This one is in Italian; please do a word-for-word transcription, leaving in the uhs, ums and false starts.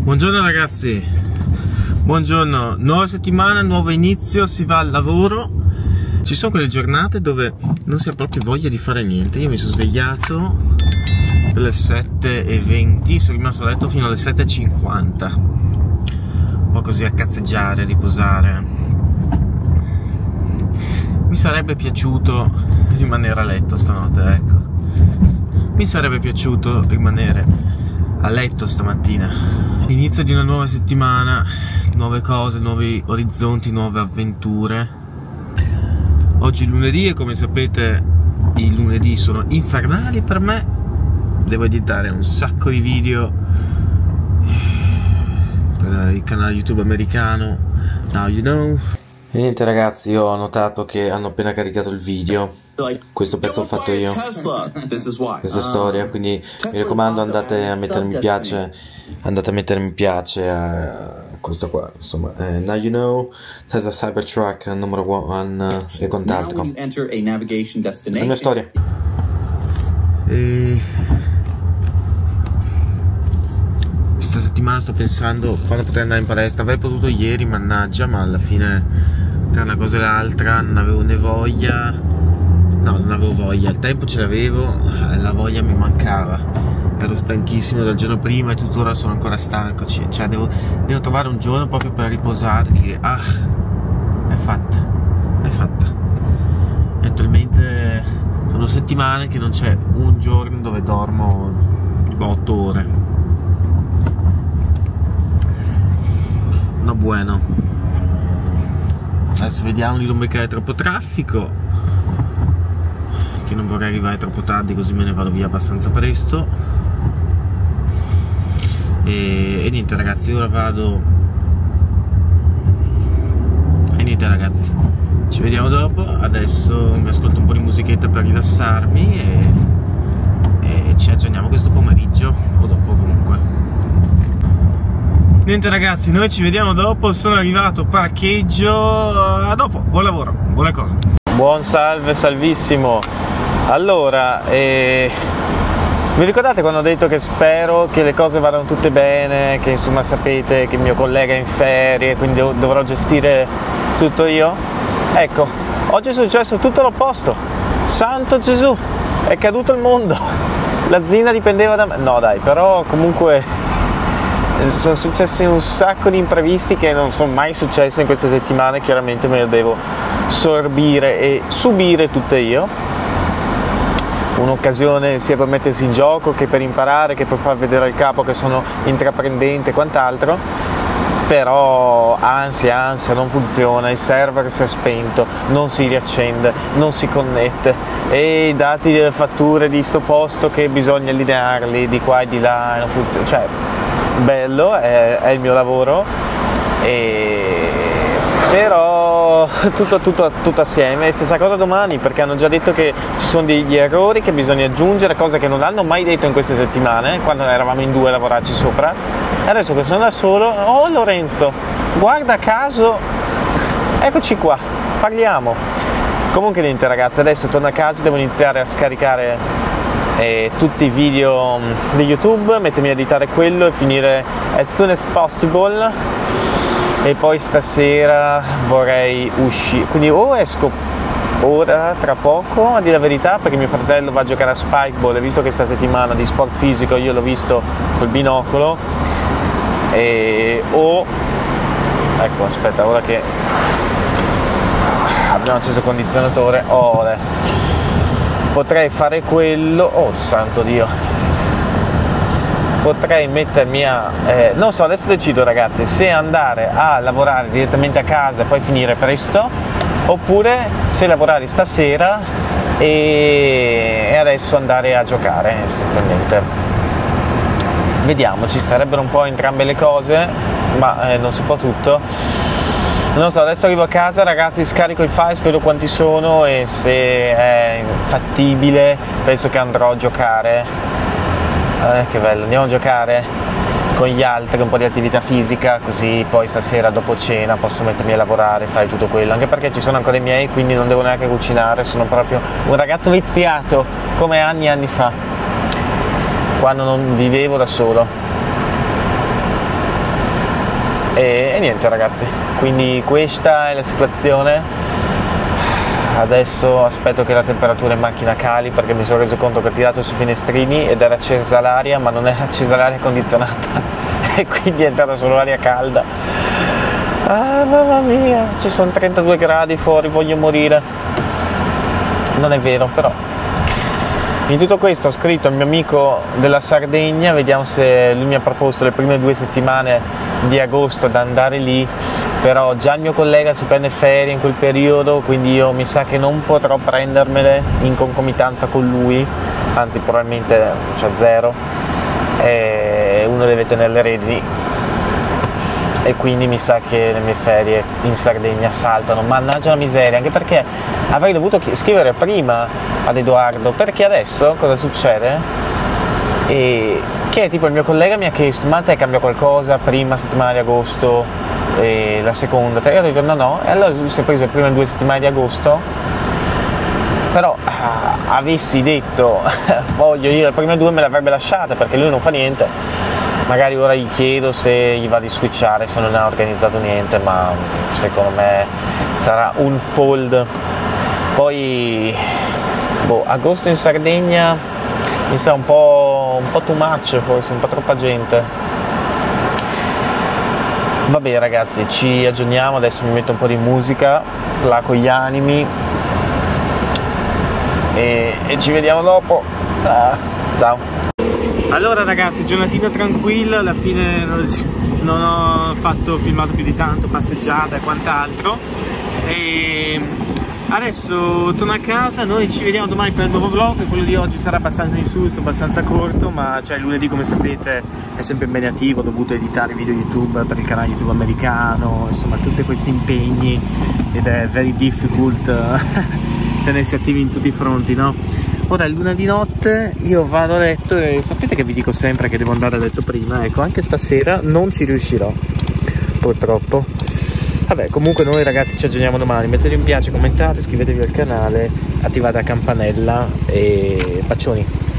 Buongiorno ragazzi, buongiorno, nuova settimana, nuovo inizio, si va al lavoro. Ci sono quelle giornate dove non si ha proprio voglia di fare niente. Io mi sono svegliato per le sette e venti, sono rimasto a letto fino alle sette e cinquanta, un po' così a cazzeggiare, a riposare. Mi sarebbe piaciuto rimanere a letto stanotte, ecco. Mi sarebbe piaciuto rimanere a letto stamattina. Inizio di una nuova settimana, nuove cose, nuovi orizzonti, nuove avventure. Oggi è lunedì e come sapete i lunedì sono infernali per me. Devo editare un sacco di video per il canale YouTube americano Now You Know. E niente ragazzi, io ho notato che hanno appena caricato il video. Questo pezzo l'ho fatto io, questa storia, quindi mi raccomando andate a mettere mi piace, andate a mettere mi piace a questo qua, insomma, eh, Now You Know, Tesla Cybertruck numero one e quant'altro. La mia storia. E... questa settimana sto pensando quando potrei andare in palestra. Avrei potuto ieri, mannaggia, ma alla fine tra una cosa e l'altra non avevo né voglia. No, non avevo voglia, il tempo ce l'avevo, la voglia mi mancava. Ero stanchissimo dal giorno prima e tuttora sono ancora stanco. Cioè devo, devo trovare un giorno proprio per riposare e dire ah, è fatta, è fatta. E attualmente sono settimane che non c'è un giorno dove dormo otto ore. No bueno. Adesso vediamo di non beccare troppo traffico, che non vorrei arrivare troppo tardi, così me ne vado via abbastanza presto. E, e niente ragazzi, ora vado. E niente ragazzi, ci vediamo dopo. Adesso mi ascolto un po' di musichetta per rilassarmi e, e ci aggiorniamo questo pomeriggio o dopo comunque. Niente ragazzi, noi ci vediamo dopo. Sono arrivato, parcheggio. A dopo, buon lavoro, buone cose. Buon salve, salvissimo. Allora, eh, vi ricordate quando ho detto che spero che le cose vadano tutte bene, che insomma sapete che il mio collega è in ferie, quindi dovrò gestire tutto io? Ecco, oggi è successo tutto l'opposto. Santo Gesù, è caduto il mondo. L'azienda dipendeva da me. No dai, però comunque sono successi un sacco di imprevisti che non sono mai successi in queste settimane. Chiaramente me le devo sorbire e subire tutte io. Un'occasione sia per mettersi in gioco che per imparare, che per far vedere al capo che sono intraprendente e quant'altro. Però ansia, ansia, non funziona, il server si è spento, non si riaccende, non si connette e i dati delle fatture di sto posto che bisogna allinearli di qua e di là, non funziona. Cioè, bello, è, è il mio lavoro, e... però tutto, tutto, tutto assieme. E stessa cosa domani, perché hanno già detto che ci sono degli errori che bisogna aggiungere, cose che non hanno mai detto in queste settimane, quando eravamo in due a lavorarci sopra. E adesso che sono da solo, oh Lorenzo, guarda caso, eccoci qua, parliamo. Comunque niente ragazzi, adesso torno a casa, devo iniziare a scaricare eh, tutti i video di YouTube, mettermi a editare quello e finire as soon as possible. E poi stasera vorrei uscire, quindi o esco ora tra poco a dire la verità, perché mio fratello va a giocare a Spikeball e visto che sta settimana di sport fisico io l'ho visto col binocolo, e o ecco aspetta, ora che abbiamo acceso il condizionatore, ore potrei fare quello, oh santo Dio, potrei mettermi a eh, non so, adesso decido ragazzi se andare a lavorare direttamente a casa e poi finire presto, oppure se lavorare stasera e, e adesso andare a giocare essenzialmente. Vediamo, ci sarebbero un po' entrambe le cose, ma eh, non si può tutto. Non so, adesso arrivo a casa ragazzi, scarico i file, vedo quanti sono e se è fattibile penso che andrò a giocare. Eh, che bello, andiamo a giocare con gli altri, un po' di attività fisica, così poi stasera dopo cena posso mettermi a lavorare, fare tutto quello, anche perché ci sono ancora i miei, quindi non devo neanche cucinare, sono proprio un ragazzo viziato come anni e anni fa, quando non vivevo da solo. e, e niente ragazzi, quindi questa è la situazione. Adesso aspetto che la temperatura in macchina cali, perché mi sono reso conto che ho tirato sui finestrini ed era accesa l'aria, ma non era accesa l'aria condizionata e quindi è entrata solo l'aria calda. Ah mamma mia, ci sono trentadue gradi fuori, voglio morire. Non è vero, però in tutto questo ho scritto al mio amico della Sardegna, vediamo se lui mi ha proposto le prime due settimane di agosto da andare lì, però già il mio collega si prende ferie in quel periodo, quindi io mi sa che non potrò prendermele in concomitanza con lui, anzi probabilmente cioè zero, e uno deve tenere le redini e quindi mi sa che le mie ferie in Sardegna saltano, mannaggia la miseria, anche perché avrei dovuto scrivere prima ad Edoardo, perché adesso cosa succede? E che tipo il mio collega mi ha chiesto, ma a te cambia qualcosa prima settimana di agosto e la seconda? E io ho detto no no, e allora lui si è preso le prime due settimane di agosto, però ah, avessi detto voglio io le prime due me le avrebbe lasciate, perché lui non fa niente. Magari ora gli chiedo se gli va di switchare, se non ha organizzato niente, ma secondo me sarà un fold. Poi boh, agosto in Sardegna mi sa un po', un po' too much, forse un po' troppa gente. Vabbè ragazzi, ci aggiorniamo, adesso mi metto un po' di musica là con gli animi e, e ci vediamo dopo. Ah, ciao. Allora ragazzi, giornatina tranquilla, alla fine non ho fatto filmato più di tanto, passeggiata e quant'altro, e adesso torno a casa, noi ci vediamo domani per il nuovo vlog. Quello di oggi sarà abbastanza insulso, abbastanza corto, ma cioè lunedì come sapete è sempre impegnativo, ho dovuto editare video YouTube per il canale YouTube americano, insomma tutti questi impegni ed è very difficult tenersi attivi in tutti i fronti, no? Ora è lunedì notte, io vado a letto e sapete che vi dico sempre che devo andare a letto prima, ecco, anche stasera non ci riuscirò, purtroppo. Vabbè, comunque noi ragazzi ci aggiorniamo domani, mettete un piace, commentate, iscrivetevi al canale, attivate la campanella e bacioni.